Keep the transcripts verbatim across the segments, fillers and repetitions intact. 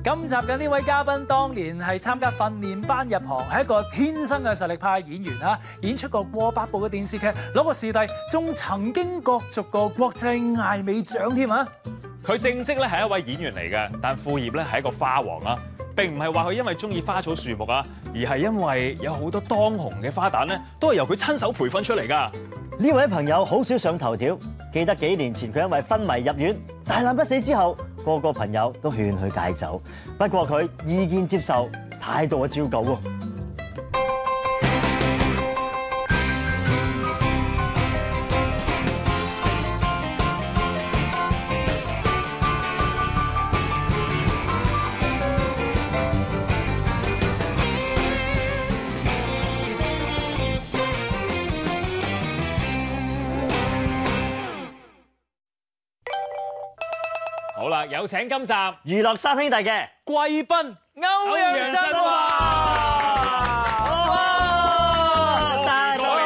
今集嘅呢位嘉賓，當年係參加訓練班入行，係一個天生嘅實力派演員啊！演出過過百部嘅電視劇，攞過視帝，仲曾經角逐過國際艾美獎添啊！ 佢正職咧係一位演員嚟嘅，但副業咧係一個花王啊！並唔係話佢因為中意花草樹木啊，而係因為有好多當紅嘅花旦咧，都係由佢親手培訓出嚟㗎。 呢位朋友好少上頭條，記得幾年前佢因為昏迷入院，大難不死之後，個個朋友都勸佢戒酒。不過佢意見接受，態度啊照舊喎。 好啦，有請今集娛樂三兄弟嘅貴賓歐陽震華。 大佬，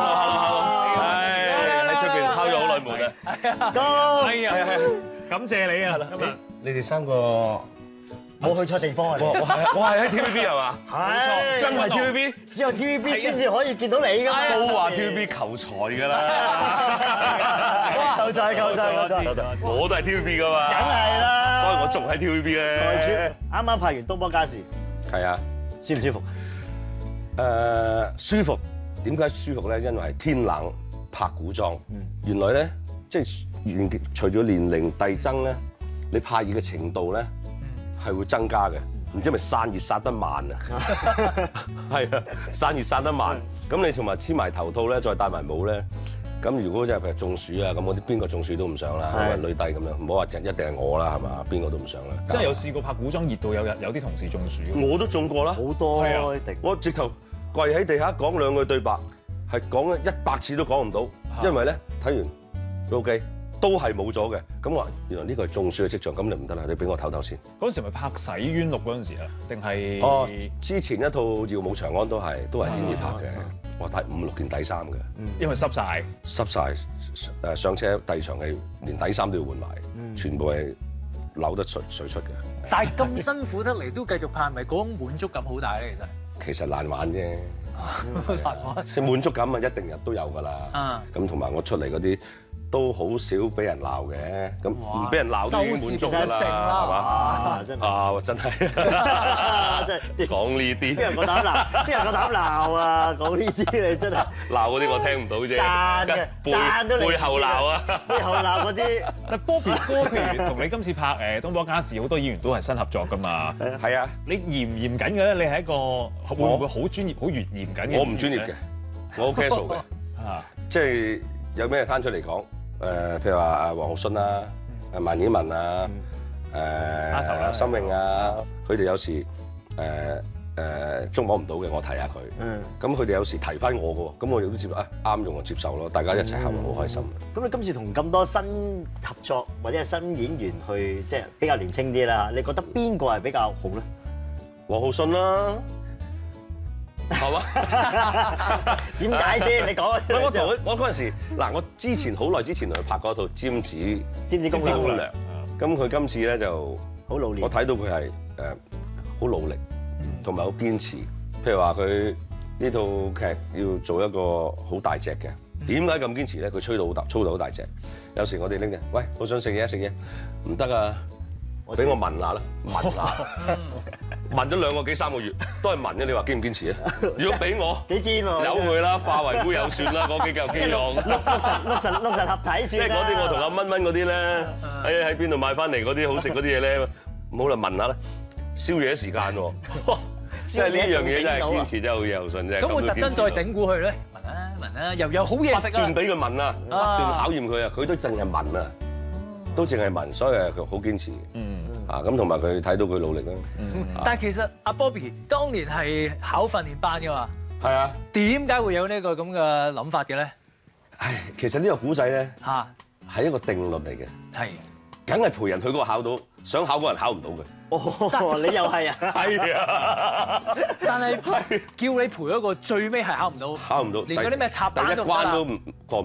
係喺出邊敲咗好耐門啊！ 高， 係啊，感謝你啊！今日你哋三個冇去錯地方啊！ 我我係我係喺 T V B 係嘛？ 係真係 T V B， 只有 T V B 先至可以見到你㗎嘛。 都話 T V B 求財㗎啦， 夠晒夠晒夠晒， 我都係 T V B 㗎嘛， 梗係啦。 所以我仲喺 T V B 咧。 啱啱拍完《東方家事》， 係啊， 舒唔舒服？ 誒舒服。點解舒服咧？因為係天冷拍古裝，原來咧即係年隨住年齡遞增咧，你拍嘢嘅程度咧係會增加嘅。唔知係咪散熱散得慢啊？係啊，散熱散得慢。咁你同埋黐埋頭套咧，再戴埋帽咧，咁如果即係譬如中暑啊，咁嗰啲邊個中暑都唔想啦，因為女帝咁樣，唔好話一定係我啦，係嘛？邊個都唔想啦。 真係有試過拍古裝熱到有日有啲同事中暑。 我都中過啦， 好多係啊一定。 我直頭跪喺地下講兩句對白，係講一百次都講唔到，因為咧睇完 OK 都係冇咗嘅。咁我話原來呢個係中暑嘅跡象，咁你唔得啦，你俾我唞唞先。 嗰陣時咪拍《洗冤錄》嗰陣時啊，定係哦，之前一套《耀武長安》都係都係天熱拍嘅，我睇五六件底衫嘅， 因為濕晒。 濕晒誒上車第二場戲連底衫都要換埋，全部係扭得水水出嘅。 但係咁辛苦得嚟都繼續拍，咪嗰種滿足感好大咧？其實其實難玩啫， 難玩。 即係滿足感啊，一定日都有㗎啦。 啊， 咁同埋我出嚟嗰啲都好少俾人鬧嘅，咁唔俾人鬧都已經滿足㗎啦，係嘛？ 啊，真係啊，真係真係講呢啲， 邊人個膽鬧？邊人個膽鬧啊？講呢啲你真係鬧嗰啲我聽唔到啫， 讚嘅， 背讚都你背後鬧啊！ 背後鬧嗰啲。 但 Bobby 哥，譬如同你今次拍誒《東方家事》，好多演員都係新合作㗎嘛。 係啊， 你嚴唔嚴謹嘅咧？你係一個會唔會好專業、好嚴嚴謹嘅？ 我唔專業嘅，我好 casual 嘅， 啊， 即係有咩攤出嚟講。誒，譬如話阿黃浩信啊、誒萬綺雯啊、誒心穎啊，佢哋有時誒誒捉摸唔到嘅，我提下佢。 嗯。 咁佢哋有時提翻我嘅喎，咁我亦都接啊啱用就接受咯，大家一齊合作好開心。 咁你今次同咁多新合作或者係新演員去，即係比較年輕啲啦，你覺得邊個係比較好咧？ 黃浩信啦，係嘛？ 點解先？你講。 喂，我同佢，我嗰陣時嗱，我之前好耐之前同佢拍過一套《尖子尖子攻略》 攻略，咁佢今次咧就好努力。 我睇到佢係誒好努力，同埋好堅持。譬如話佢呢套劇要做一個好大隻嘅，點解咁堅持咧？佢吹到好大，操到好大隻。有時我哋拎嘅，喂，好想食嘢食嘢，唔得啊！俾我聞下啦，聞下，聞咗兩個幾三個月，都係聞嘅。你話堅唔堅持啊？如果俾我， 幾堅喎？ 由佢啦，化為烏有算啦，嗰幾嚿肌肉。 六神六神六神合體算啦。 即係嗰啲我同阿蚊蚊嗰啲咧，喺喺邊度買翻嚟嗰啲好食嗰啲嘢咧，唔好啦，聞下啦，宵夜時間喎，即係呢樣嘢真係堅持真係好有信啫。 咁會特登再整蠱佢咧？聞啊聞啊，又有好嘢食啊！ 不斷俾佢聞啊，不斷考驗佢啊，佢都淨係聞啊，都淨係聞，所以係佢好堅持。嗯。啊，咁同埋佢睇到佢努力啦。 但係其實阿 Bobby 當年係考訓練班㗎嘛。 係啊。 點解會有呢個咁嘅諗法嘅咧？ 唉，其實呢個古仔咧嚇係一個定律嚟嘅。 係。 梗係陪人去嗰個考到，想考嗰人考唔到嘅。 哦，你又係啊？ 係啊。 但係叫你陪一個最尾係考唔到， 考唔到， 連嗰啲咩插板都第一關都過唔到。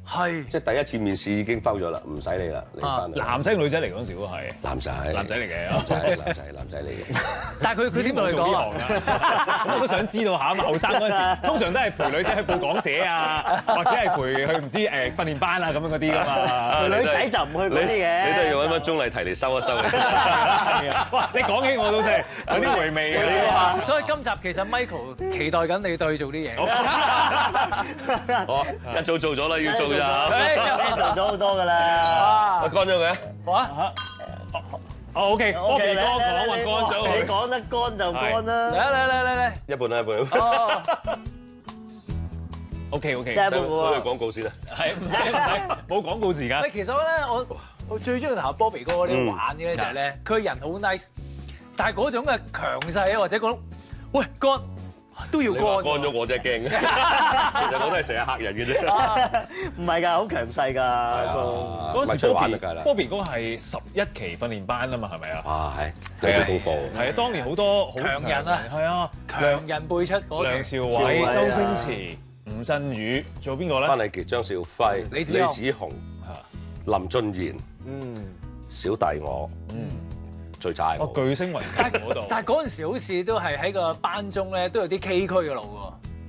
係即係第一次面試已經摟咗啦，唔使你啦，你翻嚟。 男仔女仔嚟嗰陣時都係男仔， 男仔嚟嘅， 男仔男仔男仔嚟嘅。 但係佢佢點同你講啊？ 咁我都想知道下嘛，後生嗰陣時通常都係陪女仔去報港姐啊，或者係陪去唔知誒訓練班啊咁樣嗰啲噶嘛。 女仔就唔去嗰啲嘅。 你都係用一蚊鐘麗緹嚟收一收嘅。 係啊，哇！你講起我都真係有啲回味嘅。 所以今集其實 Michael 期待緊你對佢做啲嘢。 我一早做咗啦，要做咋？ 做咗好多㗎啦。 啊， 乾咗佢。 好啊， 哦，OK，Bobby 哥講話乾咗佢。 你講得乾就乾啦。 嚟嚟嚟嚟嚟。 一半啦，一半。 哦， OK，OK， 即係開個廣告先啦。 係唔使唔使，冇廣告時間。 喂，其實咧，我我最中意同阿 Bobby 哥嗰啲玩嘅咧就係咧，佢人好 nice，但係嗰種嘅強勢啊，或者嗰種喂乾都要你話乾乾。 咗我真係驚嘅。其實我都係成日嚇人嘅啫。 唔係㗎，好強勢㗎個。 嗰陣時咪出去玩就梗係啦 Bobby 哥係十一期訓練班啊嘛，係咪啊？ 哇，係有做功課。 係啊，當年好多好強人啊係啊， 強人輩出嗰梁期。 朝偉、 偉啊周星馳、吳鎮宇，仲有邊個咧？ 關禮傑、張兆輝、 李子雄子雄、林俊賢、 嗯。 小弟我， 嗯， 最渣哦， 我。 巨星雲集嗰度。 但係嗰陣時好似都係喺個班中咧，都有啲崎嶇嘅路喎。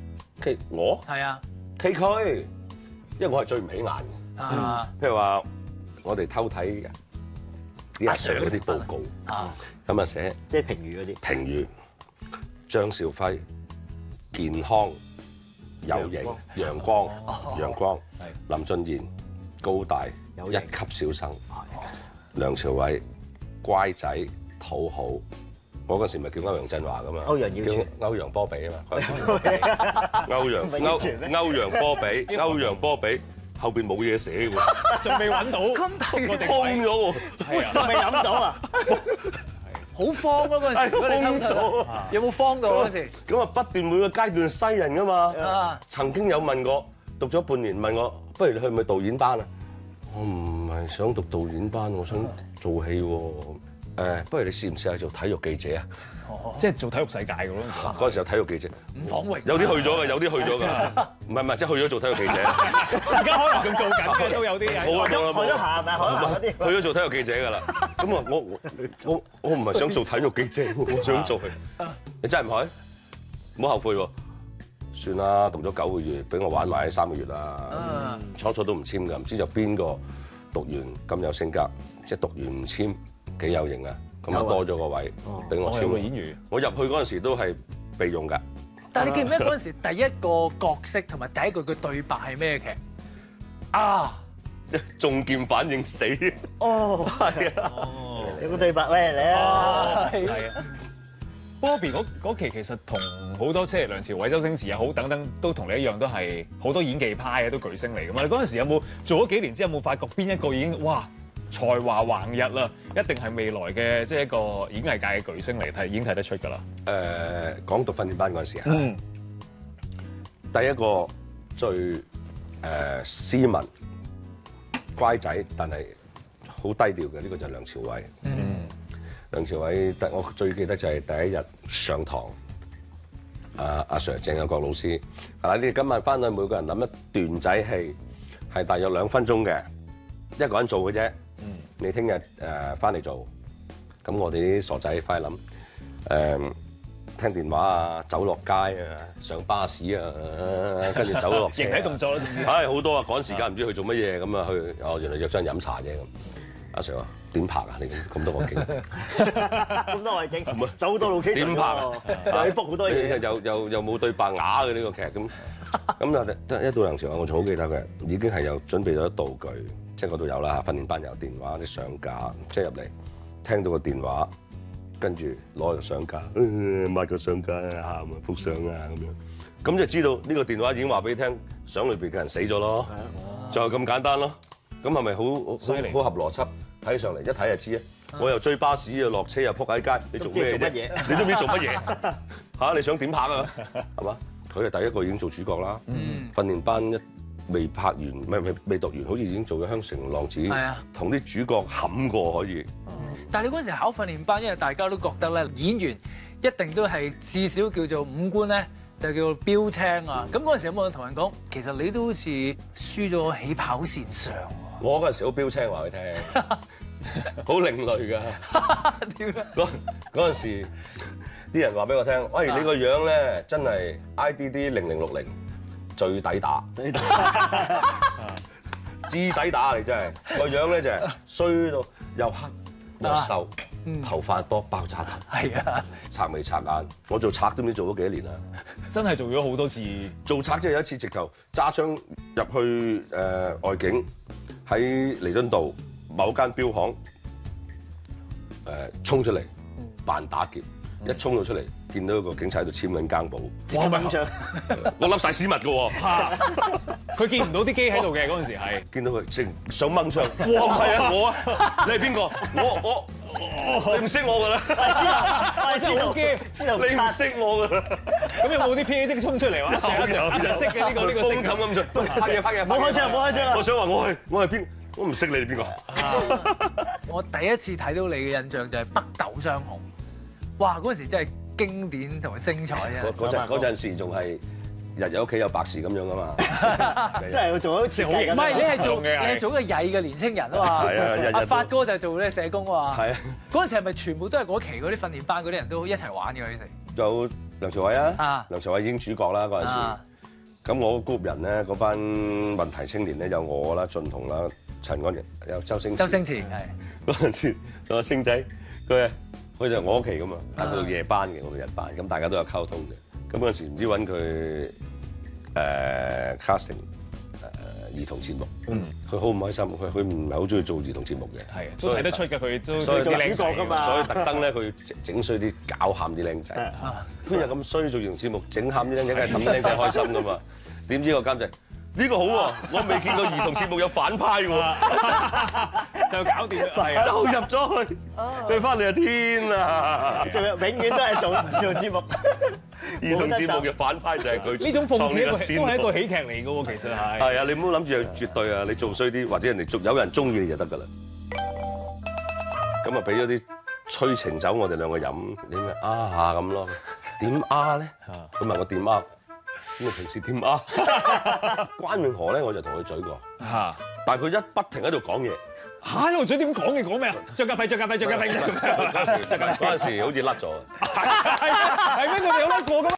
K 我係啊， 崎嶇，因為我係追唔起眼嘅。 啊譬如話，我哋偷睇嘅啲阿 Sir 嗰啲報告， 啊， 咁啊寫即係評語嗰啲。 評語，張兆輝健康有型、陽光、陽光，林俊賢高大一級小生，梁朝偉乖仔討好。我嗰時咪叫歐陽震華噶嘛， 歐陽耀叫全歐陽波比啊嘛，歐陽歐歐陽波比，歐陽波比後邊冇嘢寫喎， 仲未揾到咁大嘅地空位， 咗喎， 係啊， 仲未諗到啊！ 好慌咯嗰陣時。如果你空偷睇咗。 有冇慌到嗰時？ 咁啊不斷每個階段篩人噶嘛啊， 曾經有問我讀咗半年問我，不如你去唔去導演班啊？我唔係想讀導演班，我想做戲喎。誒，不如你試唔試下做體育記者啊？ 即係做體育世界嘅嗰陣時。 嗱，嗰陣時有體育記者， 伍晃榮有啲去咗嘅，有啲去咗嘅，唔係唔係，即係去咗做體育記者。 而家可能仲做緊嘅都有啲人。 好啊，冇啦去冇啦。 咗行咪可能嗰啲。 去咗做體育記者㗎啦，咁啊我我我我唔係想做體育記者，我想做佢。你真係唔去？唔好後悔喎。算啦，讀咗九個月，俾我玩埋三個月啦啊。 初初都唔簽㗎，唔知就邊個讀完咁有性格，即係讀完唔簽幾有型啊！咁啊多咗個位俾我我係個簽。 演員。 我入去嗰陣時都係備用㗎。 但係你記唔記得嗰陣時第一個角色同埋第一句嘅對白係咩劇？啊！ 即係中劍反應死。 哦， 係啊。 哦。 有個對白，喂你啊！ 係係啊。Bobby 嗰嗰期其實同好多即係梁朝偉、周星馳又好等等，都同你一樣，都係好多演技派嘅，都巨星嚟噶嘛。你嗰陣時有冇做咗幾年之後，有冇發覺邊一個已經哇才華橫溢啦？一定係未來嘅即係一個演藝界嘅巨星嚟，睇已經睇得出㗎啦。 誒，講讀訓練班嗰陣時啊， 嗯， 第一個最誒斯文、乖仔，但係好低調嘅呢個就係梁朝偉。 嗯， 梁朝偉，第我最記得就係第一日上堂，阿阿 Sir 鄭有國老師，嗱你哋今晚翻去每個人諗一段仔戲，係大約兩分鐘嘅，一個人做嘅啫。 嗯， 你聽日誒翻嚟做，咁我哋啲傻仔快諗誒。聽電話啊，走落街啊，上巴士啊，跟住走落車形體動作啦，總之。 唉，好多啊，趕時間唔知去做乜嘢咁啊去，哦原來約咗人飲茶啫咁。阿 Sir 話點拍啊？你咁多個景， 咁多外景，走好多 location 點拍啊？ 又要 book 好多嘢。 又又又冇對白啞嘅呢個劇咁，咁啊一到梁朝偉，我仲好記得嘅，已經係有準備咗道具，即係嗰度有啦，訓練班有電話啲相架，即係入嚟聽到個電話。跟住攞個相架，抹個相架喊啊，幅相啊咁樣，咁就知道呢個電話已經話俾你聽，相裏邊嘅人死咗咯，就係咁簡單咯。咁係咪好犀利好合邏輯？睇上嚟一睇就知啊！我又追巴士又落車又撲喺街，你做咩啫？你都唔知做乜嘢嚇？你想點拍啊？係嘛？佢係第一個已經做主角啦。訓練班一未拍完，唔係未未讀完，好似已經做咗《香城浪子》，同啲主角冚過可以。 但係你嗰陣時考訓練班，因為大家都覺得咧，演員一定都係至少叫做五官咧就叫標青啊。咁嗰陣時有冇同人講，其實你都好似輸咗起跑線上喎？ 我嗰陣時好標青話佢聽，好另類㗎。 點解？ 嗰嗰陣時啲人話俾我聽，喂，你個樣咧真係 I D D 零零六零最抵打，至抵打你真係個樣咧就係衰到又黑又瘦，頭髮多爆炸頭， 係啊， 刷眉刷眼，我做賊都唔知做咗幾多年啦。 真係做咗好多次。 做賊即係有一次直頭揸槍入去誒外境，喺彌敦道某間標行誒衝出嚟扮打劫，一衝咗出嚟見到個警察喺度簽緊更簿， 哇！掹槍， 我笠晒屎襪㗎喎。 嚇！佢見唔到啲機喺度嘅嗰陣時係。 見到佢正想掹槍，哇！唔係啊，我啊，你係邊個？我我你唔識我㗎啦， 喂， 真係好驚， 你唔識我㗎啦。 咁有冇啲 P A 即衝出嚟話？阿 Sir 阿 Sir 阿 Sir 識嘅呢個呢個識風冚咁就拍嘢拍嘢， 冇開槍冇開槍啦我想話我係我係邊？我唔識你哋邊個？ 我第一次睇到你嘅印象就係北斗雙雄，哇！嗰陣時真係經典同埋精彩啊！ 嗰嗰陣嗰陣時仲係日日屋企有白事咁樣㗎嘛， 真係要做好似好型。 唔係你係做你嘅係做個曳嘅年青人啊嘛， 係啊日日都阿發哥就係做咧社工啊嘛。 係啊， 嗰陣時係咪全部都係嗰期嗰啲訓練班嗰啲人都一齊玩嘅嗰陣時？ 有梁朝偉啊啊， 梁朝偉已經主角啦嗰陣時。 啊咁我 group 人咧，嗰班問題青年咧有我啦、俊彤啦、陳安仁，有周星馳。 周星馳係。 嗰陣時，個星仔佢佢就我屋企噶嘛，但係佢讀夜班嘅，我讀日班，咁大家都有溝通嘅。咁嗰陣時唔知揾佢誒 casting 誒兒童節目，佢好唔開心，佢佢唔係好中意做兒童節目嘅， 係都睇得出嘅，佢都所以做主角㗎嘛所以特登咧佢整整衰啲搞喊啲僆仔，邊有咁衰做兒童節目整喊啲僆仔，梗係氹啲僆仔開心噶嘛？點知個監製呢個好喎，我未見過兒童節目有反派喎， 就搞掂係就入咗去，佢翻嚟啊天啊！ 仲有永遠都係做做節目。 兒童節目嘅反派就係佢呢種諷創刺一個呢個先都係一個河。 喜劇嚟嘅喎，其實係。 係啊，你唔好諗住係絕對啊！你做衰啲，或者人哋中有人中意你就得㗎啦。咁啊，俾咗啲催情酒我哋兩個飲，點啊下咁咯？點啊咧？佢問我點啊？咁啊平時點啊？關詠荷咧，我就同佢嘴過， 嚇但係佢一不停喺度講嘢。 嚇！呢度嘴點講嘅講咩啊？着架屁着架屁着架屁着架屁。 嗰陣時嗰陣時好似甩咗。 係咩？佢哋有甩過㗎嘛？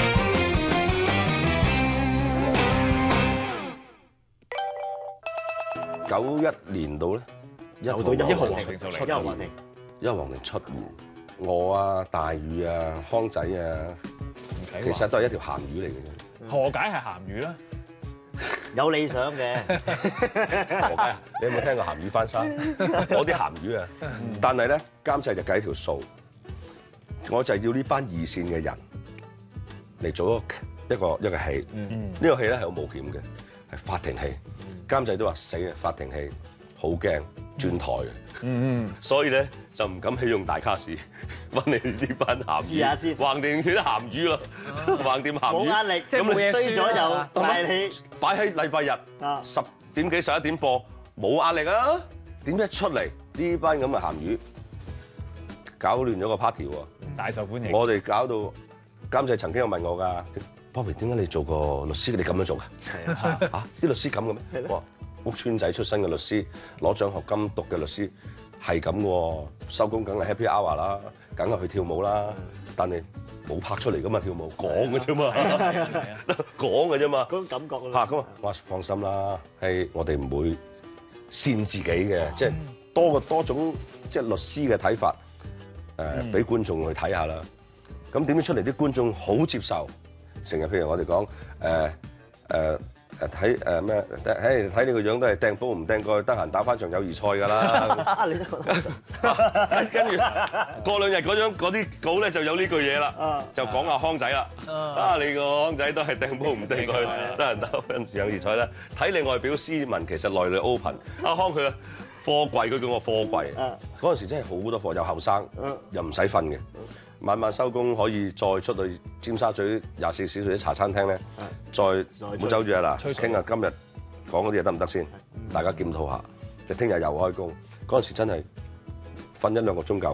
九一年度咧，一就到一號皇庭就嚟出一號皇庭， 一號皇庭出現，我啊、大宇啊、康仔啊，其實都係一條鹹魚嚟嘅啫。 何解係鹹魚咧？ 有理想嘅。 何解啊？你有冇聽過鹹魚翻生？我啲鹹魚啊，但係咧監製就計條數，我就係要呢班二線嘅人嚟做一個一個戲。呢個戲咧係好冒險嘅，係法庭戲。監製都話死啊！法庭戲好驚轉台嘅， 嗯嗯。 所以咧就唔敢起用大卡士揾你呢班鹹魚， 試下先橫掂佢啲鹹魚咯，橫掂鹹魚。 冇壓力， 即係冇嘢衰咗輸啊又大氣。 擺喺禮拜日啊十點幾十一點播，冇壓力啊！點知一出嚟呢班咁嘅鹹魚，搞亂咗個 party 喎。 大受歡迎。 我哋搞到監製曾經有問我㗎，Bobby 點解你做個律師你咁樣做㗎？ 係啊， 嚇啲律師咁嘅咩？我話屋村仔出身嘅律師，攞獎學金讀嘅律師係咁喎，收工梗係 happy hour 啦，梗係去跳舞啦，但係冇拍出嚟㗎嘛跳舞，講嘅啫嘛，講嘅啫嘛。 嗰種感覺咯。 嚇咁啊！我話放心啦，係我哋唔會煽自己嘅，即係多個多種即係律師嘅睇法，誒俾觀眾去睇下啦。咁點知出嚟啲觀眾好接受，成日譬如我哋講誒誒誒睇誒咩？睇睇你個樣都係掟煲唔掟過去，得閒打翻場友誼賽㗎啦。 啊，你都覺得跟住過兩日嗰張嗰啲稿咧就有呢句嘢啦，就講阿康仔啦。啊，你個康仔都係掟煲唔掟過去，得閒打翻場友誼賽啦。睇你外表斯文，其實內裏 open。阿康佢啊貨櫃，佢叫我貨櫃。嗰陣時真係好多貨，又後生，又唔使瞓嘅。晚晚收工可以再出去尖沙咀廿四小時啲茶餐廳咧，再唔好走住啊嗱，傾下今日講嗰啲嘢得唔得先？大家檢討下，就聽日又開工。嗰陣時真係瞓一兩個鐘夠㗎啦。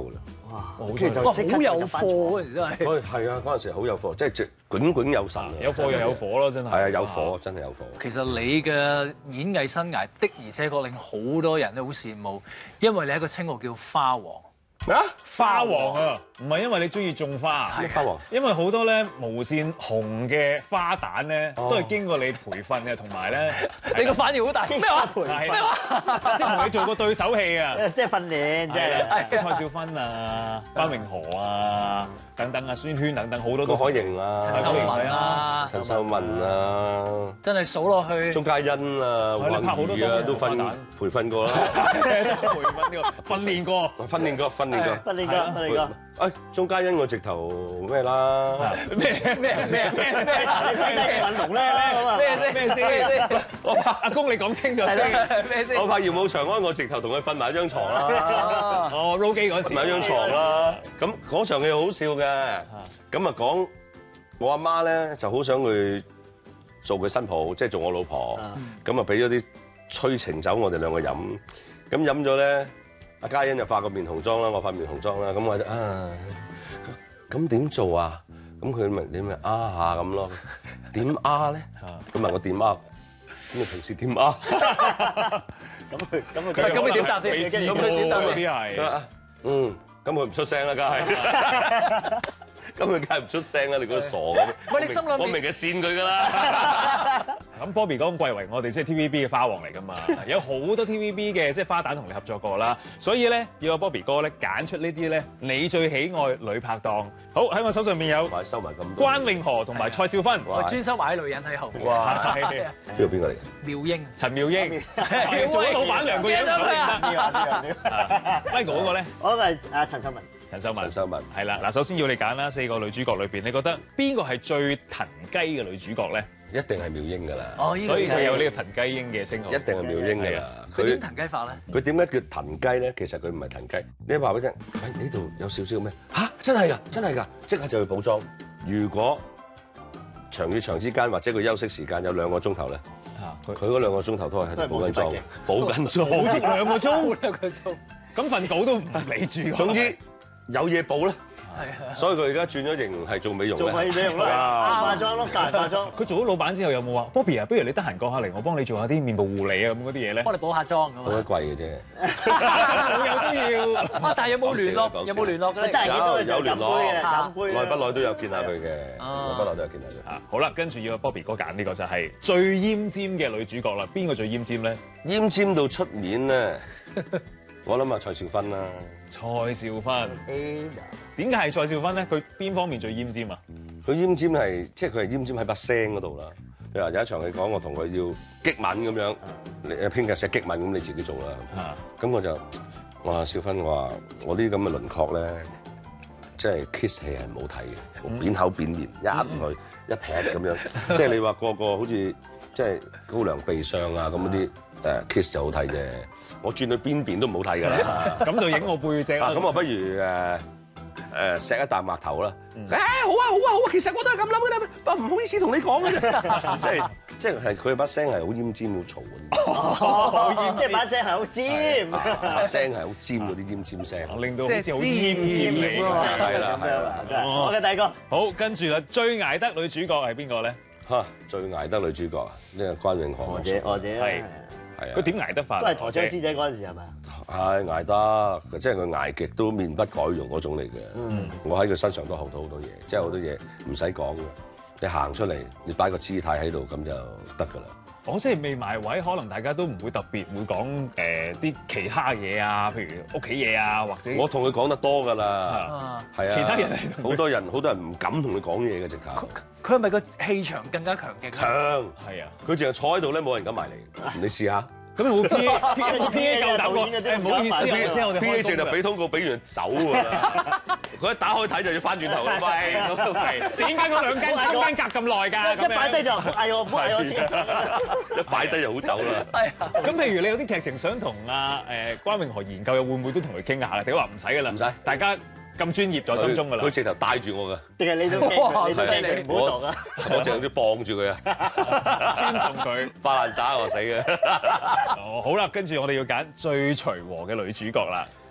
哇！ 好跟住就哇， 即刻好有入翻貨嗰陣時真係。 嗰係啊，嗰陣時好有貨，即係即滾滾有神啊！ 有貨又有火咯，真係。 係啊，有火，真係有火。 其實你嘅演藝生涯的而且確令好多人都好羨慕，因為你係一個稱號叫花王。 啊， 花王啊，唔係因為你中意種花， 係花王。 因為好多咧無線紅嘅花旦咧， 哦都係經過你培訓嘅，同埋咧， 你個反應好大。咩話？ 係即係同你做過對手戲啊， 即係訓練，即係係即係蔡少芬啊、關詠荷啊等等啊、孫軒等等好多都郭可盈啊， 陳秀文啊， 陳秀文啊， 真係數落去。 鐘嘉欣啊， 係你拍好多雲兒啊，都花旦訓培訓過啦， 培訓過、訓練過。 訓練過，訓練過。 訓練過，訓練過。 誒，鐘嘉欣我直頭咩啦？ 咩咩咩咩咩你訓練運動咧咁啊？ 咩先？ 咩先？我拍阿公，你講清楚先。 咩先？ 我拍耀武長安，我直頭同佢瞓埋一張床啦， 哦，roll 機嗰時瞓埋一張床啦。咁嗰場戲好笑嘅，咁啊講我阿媽咧就好想去做佢新抱，即係做我老婆。咁啊俾咗啲催情酒我哋兩個飲，咁飲咗咧。阿嘉欣就化個面紅妝啦，我化面紅妝啦，咁我就啊，咁點做啊？咁佢咪你咪啊下咁咯？點啊咧？佢問我點啊？咁你平時點啊？ 咁佢咁佢咁你點答先？ 未試咁過佢點答先？ 嗰啲係。 嗯，咁佢唔出聲啦，梗係。咁佢梗係唔出聲啦，你嗰個傻嘅。 喂你心諗我明係扇佢㗎啦。 咁 Bobby 講貴為我哋即係 T V B 嘅花王嚟㗎嘛，有好多 T V B 嘅即係花旦同你合作過啦，所以咧要阿 Bobby 哥咧揀出呢啲咧你最喜愛女拍檔。好，喺我手上面有買收埋咁多。 關詠荷同埋蔡少芬， 我專心買女人喺後邊。 哇！ 係呢個邊個嚟？ 廖英。 陳妙英，做咗老闆娘個樣唔認得。威哥嗰個咧， 我係阿陳秀文。 陳秀文陳。秀文。 係啦，嗱，首先要你揀啦，四個女主角裏邊，你覺得邊個係最騰雞嘅女主角咧？ 一定係妙英㗎啦。 哦，呢個所以佢有呢個騰雞英嘅稱號。 一定係妙英㗎啦。 佢點騰雞法咧？ 佢點解叫騰雞咧？其實佢唔係騰雞。你話俾佢聽，喂，呢度有少少咩？嚇，真係㗎，真係㗎，即刻就去補妝。如果長與長之間或者佢休息時間有兩個鐘頭咧， 嚇，佢佢嗰兩個鐘頭都係喺度補緊妝，補緊妝， 補足兩個鐘， 兩個鐘。 咁份稿都唔理住。 總之有嘢補啦。 係啊。 所以佢而家轉咗型係做美容做美美容咯，化妝咯，教人化妝。 佢做咗老闆之後有冇話 Bobby 啊？不如你得閒過下嚟，我幫你做下啲面部護理啊咁嗰啲嘢咧。 幫你補下妝咁好鬼啊！ 貴嘅啫。 老友都要。 啊，但係有冇聯絡？ 講笑有冇聯絡嘅咧？ 得閒見到佢就有聯絡飲杯嘅，飲杯耐不耐都有見下佢嘅， 啊耐不耐都有見下佢。 啊，好啦，跟住要阿 Bobby 哥揀呢個就係最奄尖嘅女主角啦。邊個最奄尖咧？ 奄尖到出面咧，我諗啊蔡少芬啦。 蔡少芬。 A 點解係蔡少芬咧？佢邊方面最奄尖啊？ 佢奄尖係即係佢係奄尖喺把聲嗰度啦。譬如話有一場戲講我同佢要激吻咁樣，你編劇寫激吻咁你自己做啦。 啊， 咁我就我話少芬，我話我啲咁嘅輪廓咧，即係 kiss 戲係唔好睇嘅，扁口扁面一去一劈咁樣，即係你話個個好似即係高粱鼻上啊咁嗰啲誒 kiss 就好睇啫。我轉到邊邊都唔好睇㗎啦。 咁就影我背脊啦。 啊，咁我不如誒誒錫一啖額頭啦。誒好啊好啊好啊，其實我都係咁諗嘅啦，不過唔好意思同你講嘅啫。即係即係係佢把聲係好奄尖好嘈嗰啲， 即係把聲係好尖， 把聲係好尖嗰啲奄尖聲。 令到好似好奄尖你咁。 係啦係啦真係我嘅第二個。 好，跟住啦，最捱得女主角係邊個咧？ 嚇，最捱得女主角啊，呢個關詠荷。 我姐我姐係係啊， 佢點捱得法？ 都係陀槍師姐嗰陣時係咪？ 係捱得，即係佢捱極都面不改容嗰種嚟嘅。 嗯， 我喺佢身上都學到好多嘢，即係好多嘢唔使講嘅。你行出嚟，你擺個姿態喺度咁就得㗎啦。 我即係未埋位，可能大家都唔會特別會講誒啲其他嘢啊，譬如屋企嘢啊，或者我同佢講得多㗎啦， 啊， 係啊。 其他人係同佢好多人，好多人唔敢同佢講嘢嘅直頭。 佢係咪個氣場更加強勁？ 強， 係啊。 佢淨係坐喺度咧，冇人敢埋嚟。你試下咁有冇 P A P A P A 夠膽喎？誒唔好意思啊，即係我哋 ，P A 淨係開俾通告，俾完就走㗎啦。佢一打開睇就要翻轉頭啦，喂！ 點解嗰兩間中間隔咁耐㗎？ 一擺低就唔好嗌我，唔好嗌我知。 一擺低就好走啦。 係啊， 咁譬如你有啲劇情想同阿誒關詠荷研究，又會唔會都同佢傾下咧？定話唔使㗎啦， 唔使大家咁專業在心中㗎啦佢。直頭帶住我㗎， 定係你都驚佢，你都驚佢唔好讀啊！ 我淨係要綁住佢啊， 尊重佢。 發爛渣我死嘅。 哦，好啦，跟住我哋要揀最隨和嘅女主角啦。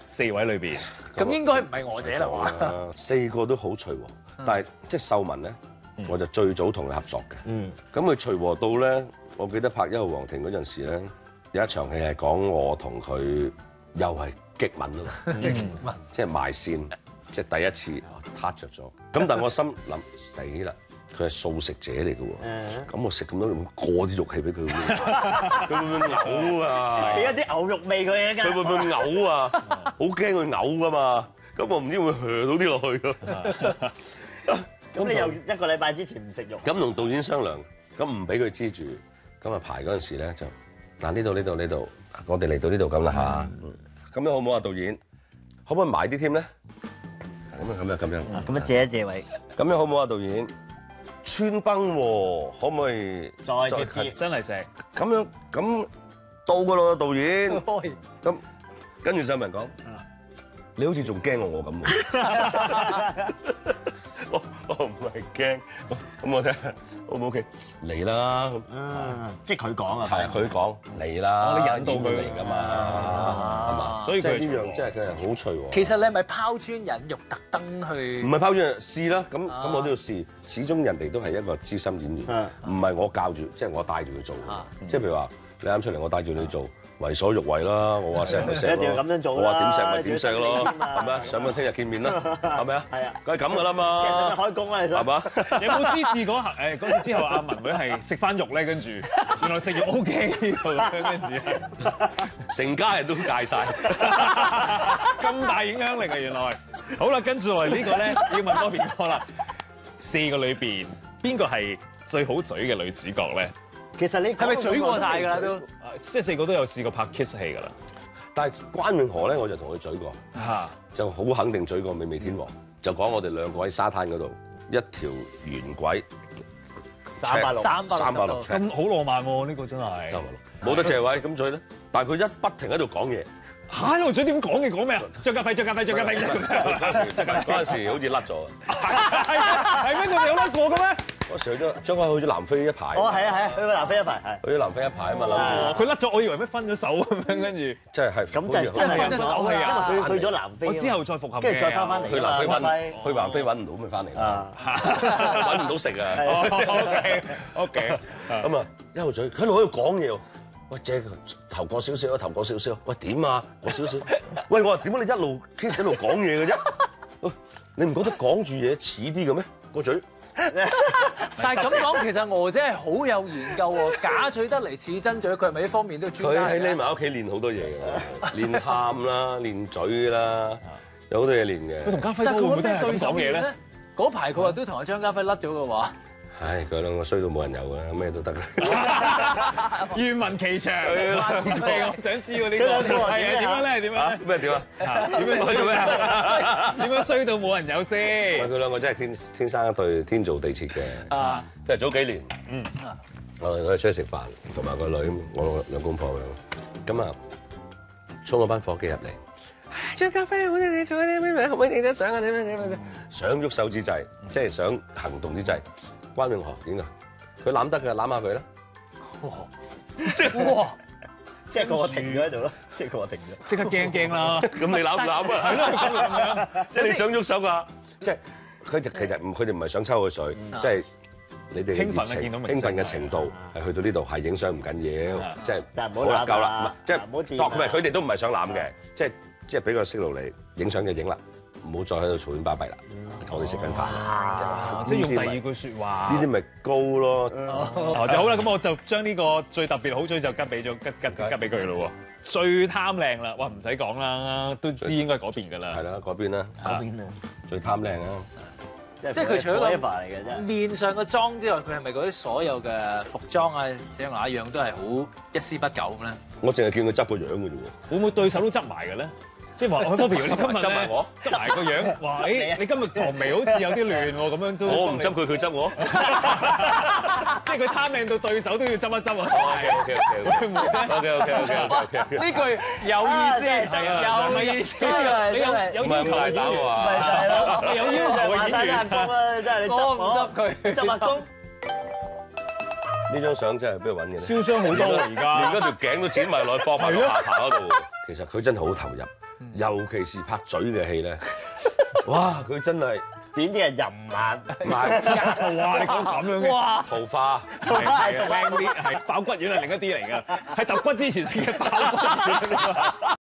四位裏邊， 咁應該唔係我姐啦嘛。 啊四個都好隨和，但係即係秀文咧，我就最早同佢合作嘅。 嗯， 咁佢隨和到咧，我記得拍《一號皇庭》嗰陣時咧，有一場戲係講我同佢又係激吻啊嘛，即係埋線，即係第一次撻着咗。咁但係我心諗死啦，佢係素食者嚟嘅喎，咁我食咁多會過啲肉氣俾佢喎，佢會唔會嘔啊？ 俾一啲牛肉味佢啊！ 佢會唔會嘔啊？好驚佢嘔噶嘛，咁我唔知會噥到啲落去咯。 咁你又一個禮拜之前唔食肉？ 咁同導演商量，咁唔俾佢知住，咁啊排嗰陣時咧就嗱呢度呢度呢度，我哋嚟到呢度咁啦嚇，咁樣好唔好啊？導演，可唔可以埋啲添咧？咁樣咁樣咁樣， 咁啊借一借位， 咁樣好唔好啊？導演，穿崩喎，可唔可以再貼啲。 真係食。 咁樣咁到噶咯，導演。咁跟住秀文講，你好似仲驚過我咁喎。我我唔係驚，咁我睇下 O 唔 OK？嚟啦， 嗯，即係佢講啊。 係啊，佢講嚟啦， 我哋引導佢嚟㗎嘛，係嘛？ 所以佢即係呢樣，即係佢係好隨和。 其實你係咪拋磚引玉，特登去？ 唔係拋磚試啦，咁咁我都要試。始終人哋都係一個資深演員，唔係我教住，即係我帶住佢做嘅。即係譬如話，你啱出嚟，我帶住你做。為所欲為啦，我話錫咪錫咯， 一定要咁樣做我話點錫咪點錫咯，係咪啊？想唔想聽日見面啦？係咪啊？ 係啊， 梗係咁噶啦嘛。 即係想開工啦，你想係嘛？ 有冇芝士嗰下誒嗰次之後，阿文妹係食翻肉咧？跟住原來食肉 O K 喎，跟住成家人都戒晒， 咁大影響力啊！原來好啦，跟住落嚟呢個咧要問多邊個啦？四個裏邊邊個係最好嘴嘅女主角咧？ 其實你係咪嘴過晒㗎啦都？ 即係四個都有試過拍 kiss 戲㗎啦。 但係關詠荷咧，我就同佢嘴過， 嚇， 就好肯定嘴過美美天王，就講我哋兩個喺沙灘嗰度一條圓軌， 三百六三百三百六咁好浪漫喎！呢個真係三百六，冇得借位咁嘴咧。但係佢一不停喺度講嘢， 喺度嘴點講嘅講咩啊？張家輝，張家輝，張家輝， 嗰陣時嗰陣時好似甩咗， 係係咩？我哋有甩過嘅咩？ 嗰時去咗張家輝去咗南非一排， 哦，係啊係啊，去過南非一排係。 去咗南非一排啊嘛，諗住佢甩咗，我以為咩分咗手咁樣，跟住即係係咁就係真係分咗手因為係啊佢去咗南非， 我之後再復合嘅， 跟住再翻翻嚟去南非啊嘛揾去南非揾唔到咪翻嚟啦， 啊， 揾唔到食啊！ OK OK， 咁啊，一路嘴，佢喺度喺度講嘢喎。喂，借頭過少少啊，頭過少少。喂，點啊？過少少。喂，我話點解你一路 kiss 一路講嘢嘅啫？喂，你唔覺得講住嘢似啲嘅咩？個嘴。 但係咁講，其實娥姐係好有研究喎，假嘴得嚟似真嘴，佢係咪呢方面都專佢家嚟㗎？ 喺匿埋屋企練好多嘢嘅，練喊啦，練嘴啦，有好多嘢練嘅。 佢同家輝但係佢揾哥會唔會都係咩對手咁講嘢咧？ 咧？嗰排佢話都同阿張家輝甩咗嘅話， 唉，佢兩個衰到冇人有㗎啦，咩都得啦。 願聞其詳，係我想知喎呢佢兩個個係係啊點樣咧？點樣嚇咧？ 咩點啊？ 點樣衰做咩啊？點樣衰到冇人有喂， 先？ 佢兩個真係天天生一對，天造地設嘅。 啊， 即係早幾年， 嗯， 我哋我哋出去食飯，同埋個女，我兩公婆咁，咁啊，衝咗班伙計入嚟，張家輝，好似你做啲咩咩，可唔可以影張相啊？點樣點樣？想喐手之際，即係想行動之際，關詠荷點啊？佢攬得嘅攬下佢啦。 哇！ 即係個個停咗喺度咯，即係個個停咗。 即刻驚驚啦！ 咁你攬唔攬啊？ 係咯，咁樣即係你想喐手㗎？即係佢就其實唔，佢哋唔係想抽佢水，即係你哋興奮啊熱情見到明星興奮嘅程度係去到呢度，係影相唔緊要，即係但係唔好好啦， 攬夠啦， 啊唔係即係唔好掂啊當唔係佢哋都唔係想攬嘅，即係即係俾個息路你影相就影啦，唔好再喺度嘈喧巴閉啦，我哋食緊飯啦， 即係用第二呢句説話。 啲咪高咯， 哦，就好啦，咁我就將呢個最特別好嘴就吉俾咗吉吉吉俾佢咯喎。最貪靚啦，哇唔使講啦，都知應該嗰邊㗎啦。 係啦，嗰邊啦， 嗰邊啊， 最貪靚啊！ 即係佢除咗個 forever 嚟嘅啫。 面上嘅妝之外，佢係咪嗰啲所有嘅服裝啊、這那樣都係好一絲不苟咁咧？ 我淨係見佢執個樣嘅啫喎。 會唔會對手都執埋嘅咧？即係話我 Bobby，你今日執埋我， 執埋個樣，話誒你今日旁眉好似有啲亂喎，咁樣都我唔執佢，佢執我。 即係佢貪靚到對手都要執一執啊！ OK OK OK OK OK OK OK。 呢句有意思，有意思。 你有有唔係咁大膽喎。 咪就係咯， 你有要求嘅話晒演員人工啦，真係你執我唔執佢執阿公。 呢張相真係邊度揾嘅咧？ 燒傷好多啊而連家。 嗰條頸都剪埋落去，放埋落下巴嗰度。其實佢真係好投入， 尤其是拍嘴嘅戲咧，哇！佢真係邊啲人淫眼？ 唔係哇！你講咁樣嘅， 哇！ 桃花。 係係靚啲，係爆骨丸係另一啲嚟㗎，係揼骨之前食嘅爆骨丸。